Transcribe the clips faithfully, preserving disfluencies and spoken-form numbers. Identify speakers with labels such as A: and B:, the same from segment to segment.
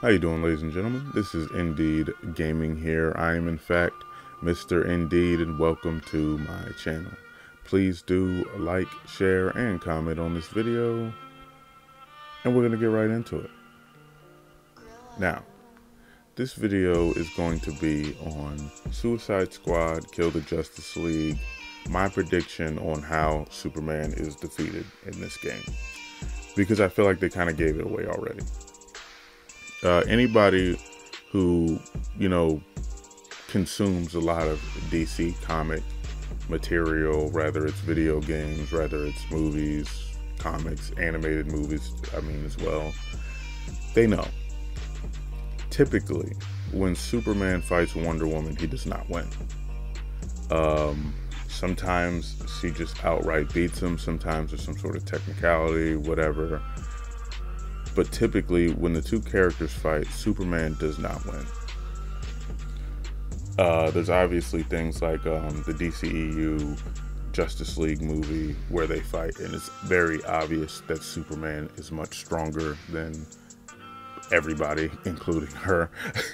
A: How you doing, ladies and gentlemen? This is Indeed Gaming here. I am in fact Mister Indeed, and welcome to my channel. Please do like, share, and comment on this video, and we're going to get right into it. Now, this video is going to be on Suicide Squad Kill the Justice League, my prediction on how Superman is defeated in this game, because I feel like they kind of gave it away already. Uh, anybody who, you know, consumes a lot of D C comic material, whether it's video games, whether it's movies, comics, animated movies, I mean, as well, they know. Typically, when Superman fights Wonder Woman, he does not win. Um, sometimes she just outright beats him. Sometimes there's some sort of technicality, whatever. But typically, when the two characters fight, Superman does not win. Uh, there's obviously things like um, the D C E U Justice League movie where they fight, and it's very obvious that Superman is much stronger than everybody, including her.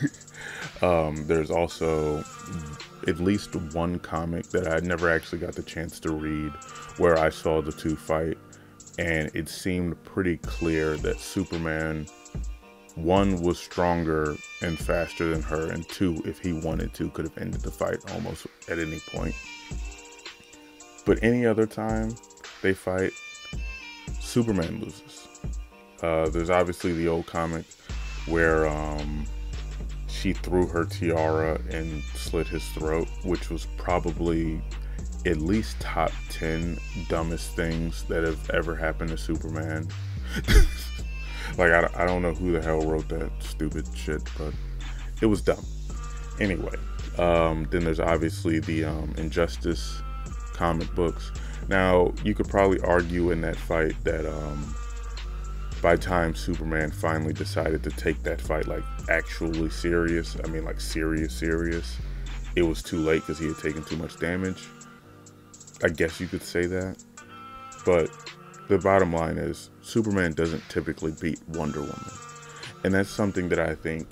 A: um, there's also at least one comic that I never actually got the chance to read where I saw the two fight. And it seemed pretty clear that Superman, one, was stronger and faster than her, and two, if he wanted to, could have ended the fight almost at any point. But any other time they fight, Superman loses. Uh, there's obviously the old comic where um, she threw her tiara and slit his throat, which was probably at least top ten dumbest things that have ever happened to Superman. Like, I, I don't know who the hell wrote that stupid shit, but it was dumb. Anyway, um, then there's obviously the um, Injustice comic books. Now, you could probably argue in that fight that um, by the time Superman finally decided to take that fight like actually serious, I mean like serious serious, it was too late because he had taken too much damage. I guess you could say that, but the bottom line is Superman doesn't typically beat Wonder Woman, and that's something that I think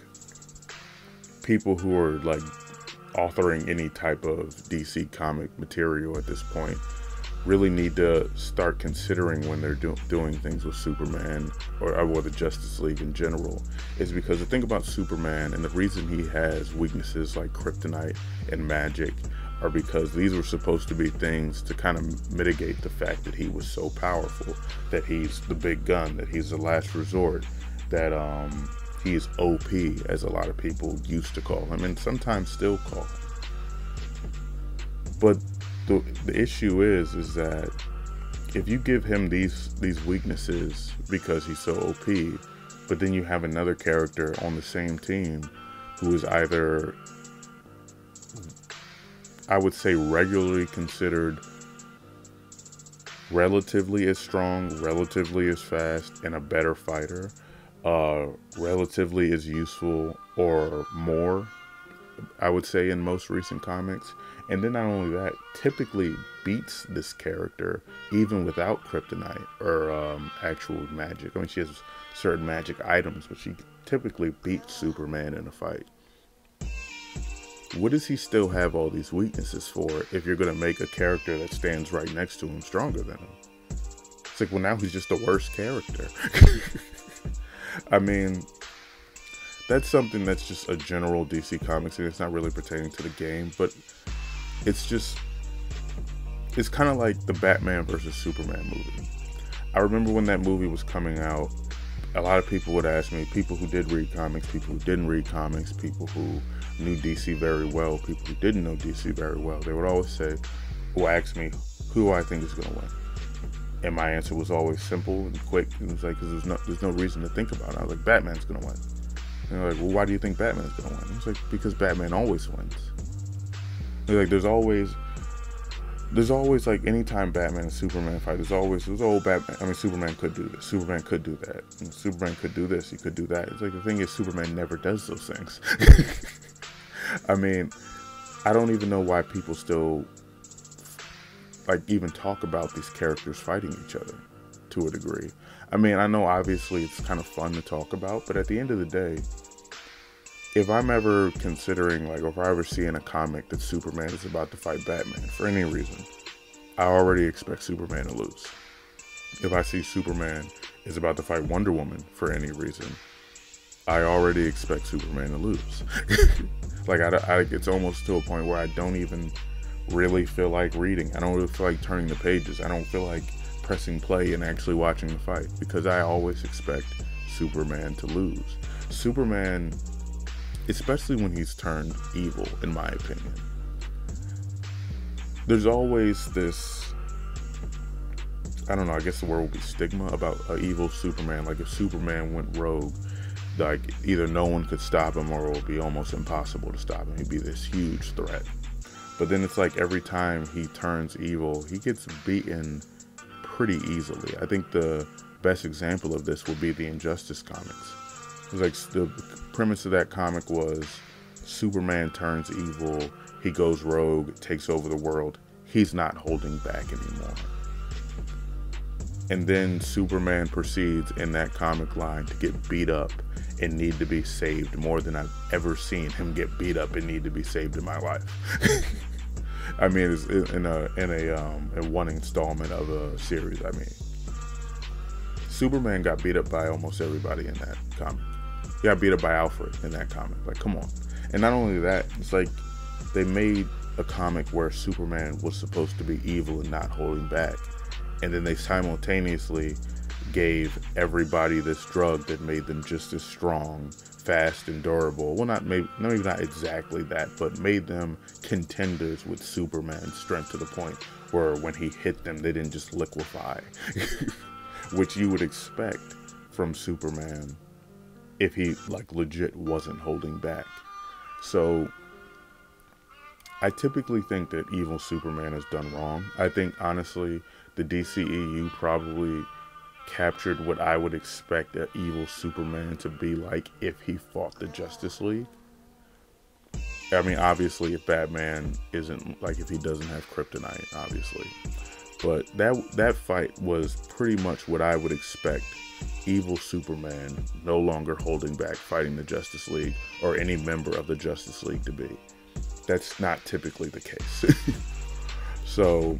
A: people who are like authoring any type of D C comic material at this point really need to start considering when they're do doing things with Superman or, or the Justice League in general, is because the thing about Superman, and the reason he has weaknesses like kryptonite and magic, are because these were supposed to be things to kind of mitigate the fact that he was so powerful, that he's the big gun, that he's the last resort, that um, he's O P, as a lot of people used to call him, and sometimes still call him. But the, the issue is, is that if you give him these, these weaknesses because he's so O P, but then you have another character on the same team who is either, I would say, regularly considered relatively as strong, relatively as fast, and a better fighter, uh, relatively as useful or more, I would say, in most recent comics. And then not only that, typically beats this character even without kryptonite or um, actual magic. I mean, she has certain magic items, but she typically beats Superman in a fight. What does he still have all these weaknesses for if you're going to make a character that stands right next to him stronger than him? It's like, well, now he's just the worst character. I mean, that's something that's just a general D C Comics, and it's not really pertaining to the game, but it's just, it's kind of like the Batman versus Superman movie. I remember when that movie was coming out, a lot of people would ask me, people who did read comics, people who didn't read comics, people who knew D C very well, people who didn't know D C very well, they would always say, or ask me, who do I think is going to win? And my answer was always simple and quick. It was like, because there's no, there's no reason to think about it. I was like, Batman's going to win. And they're like, well, why do you think Batman's going to win? I was like, because Batman always wins. They're like, there's always, there's always, like, anytime Batman and Superman fight, there's always, there's old Batman, I mean, Superman could do this, Superman could do that, and Superman could do this, he could do that. It's like, the thing is, Superman never does those things. I mean, I don't even know why people still, like, even talk about these characters fighting each other to a degree. I mean, I know obviously it's kind of fun to talk about, but at the end of the day, if I'm ever considering, like, or if I ever see in a comic that Superman is about to fight Batman for any reason, I already expect Superman to lose. If I see Superman is about to fight Wonder Woman for any reason, I already expect Superman to lose. Like, I, I, it's almost to a point where I don't even really feel like reading. I don't really feel like turning the pages. I don't feel like pressing play and actually watching the fight, because I always expect Superman to lose. Superman, especially when he's turned evil, in my opinion, there's always this, I don't know, I guess the word would be stigma about an evil Superman. Like, if Superman went rogue, like, either no one could stop him or it would be almost impossible to stop him. He'd be this huge threat. But then it's like every time he turns evil, he gets beaten pretty easily. I think the best example of this would be the Injustice comics. It was like, the premise of that comic was Superman turns evil, he goes rogue, takes over the world. He's not holding back anymore. And then Superman proceeds in that comic line to get beat up and need to be saved more than I've ever seen him get beat up and need to be saved in my life. I mean, it's in a in a um in one installment of a series. I mean, Superman got beat up by almost everybody in that comic. He got beat up by Alfred in that comic. Like, come on. And not only that, it's like they made a comic where Superman was supposed to be evil and not holding back, and then they simultaneously gave everybody this drug that made them just as strong, fast, and durable. Well, not maybe, maybe not exactly that, but made them contenders with Superman's strength, to the point where when he hit them, they didn't just liquefy, which you would expect from Superman if he, like, legit wasn't holding back. So I typically think that evil Superman is done wrong. I think, honestly, the D C E U probably captured what I would expect an evil Superman to be like if he fought the Justice League. I mean, obviously, if Batman isn't, like, if he doesn't have kryptonite, obviously. But that that fight was pretty much what I would expect evil Superman, no longer holding back, fighting the Justice League or any member of the Justice League to be. That's not typically the case. So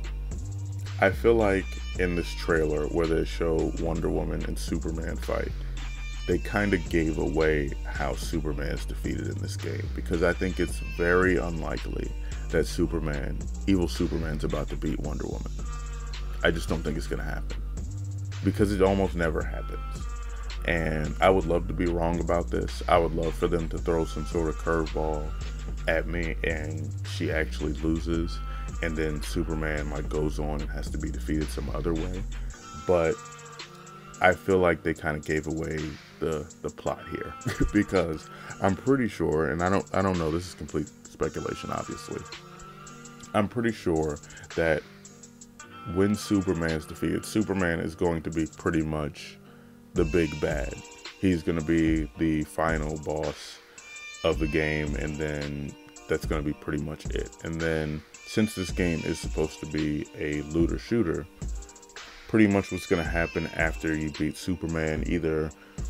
A: I feel like in this trailer where they show Wonder Woman and Superman fight, they kind of gave away how Superman is defeated in this game, because I think it's very unlikely that Superman, evil Superman's about to beat Wonder Woman. I just don't think it's going to happen, because it almost never happens. And I would love to be wrong about this. I would love for them to throw some sort of curveball at me and she actually loses, and then Superman, like, goes on and has to be defeated some other way. But I feel like they kind of gave away the the plot here because I'm pretty sure, and I don't I don't know, this is complete speculation, obviously. I'm pretty sure that when Superman is defeated, Superman is going to be pretty much the big bad. He's going to be the final boss of the game, and then that's going to be pretty much it. And then, since this game is supposed to be a looter shooter, pretty much what's going to happen after you beat Superman, either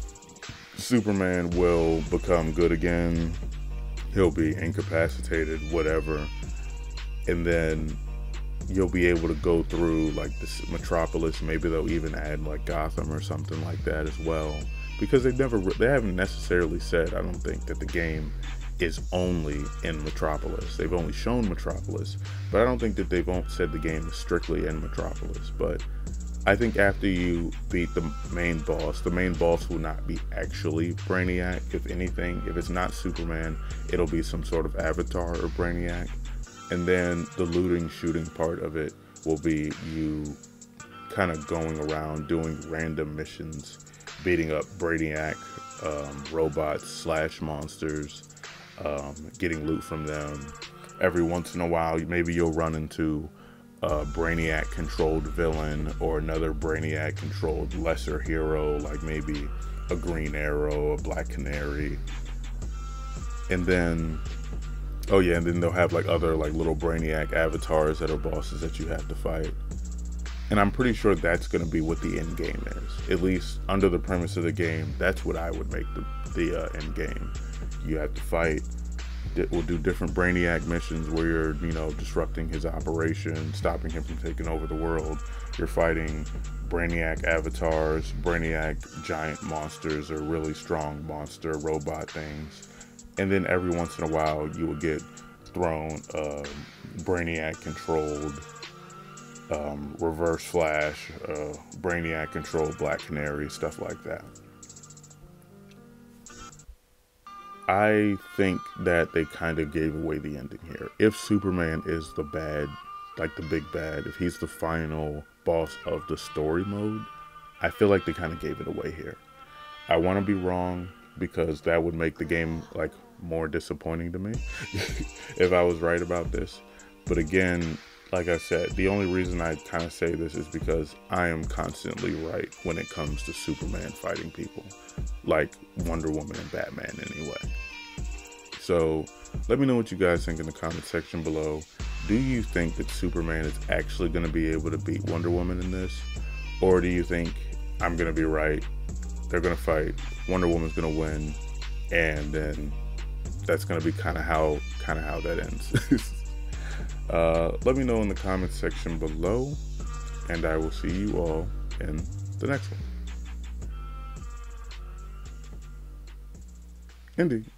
A: Superman will become good again, he'll be incapacitated, whatever, and then you'll be able to go through, like, this Metropolis. Maybe they'll even add, like, Gotham or something like that as well, because they never they haven't necessarily said, I don't think, that the game is only in Metropolis. They've only shown Metropolis, but I don't think that they've said the game is strictly in Metropolis. But I think after you beat the main boss, the main boss will not be actually Brainiac. If anything, if it's not Superman, it'll be some sort of avatar or Brainiac. And then the looting, shooting part of it will be you kind of going around doing random missions, beating up Brainiac, um, robots slash monsters, um, getting loot from them. Every once in a while, maybe you'll run into a Brainiac-controlled villain or another Brainiac-controlled lesser hero, like maybe a Green Arrow, a Black Canary. And then, oh yeah, and then they'll have, like, other, like, little Brainiac avatars that are bosses that you have to fight. And I'm pretty sure that's going to be what the end game is. At least under the premise of the game, that's what I would make the, the uh, end game. You have to fight. We'll do different Brainiac missions where you're, you know, disrupting his operation, stopping him from taking over the world. You're fighting Brainiac avatars, Brainiac giant monsters, or really strong monster robot things. And then every once in a while, you will get thrown a Brainiac-controlled um, Reverse Flash, uh, Brainiac-controlled Black Canary, stuff like that. I think that they kind of gave away the ending here. If Superman is the bad, like the big bad, if he's the final boss of the story mode, I feel like they kind of gave it away here. I want to be wrong because that would make the game like more disappointing to me if I was right about this. But again, like I said, the only reason I kind of say this is because I am constantly right when it comes to Superman fighting people, like Wonder Woman and Batman anyway. So let me know what you guys think in the comment section below. Do you think that Superman is actually going to be able to beat Wonder Woman in this? Or do you think I'm going to be right? They're going to fight, Wonder Woman's going to win, and then that's going to be kind of how kind of how that ends. uh, let me know in the comment section below, and I will see you all in the next one. Indeed.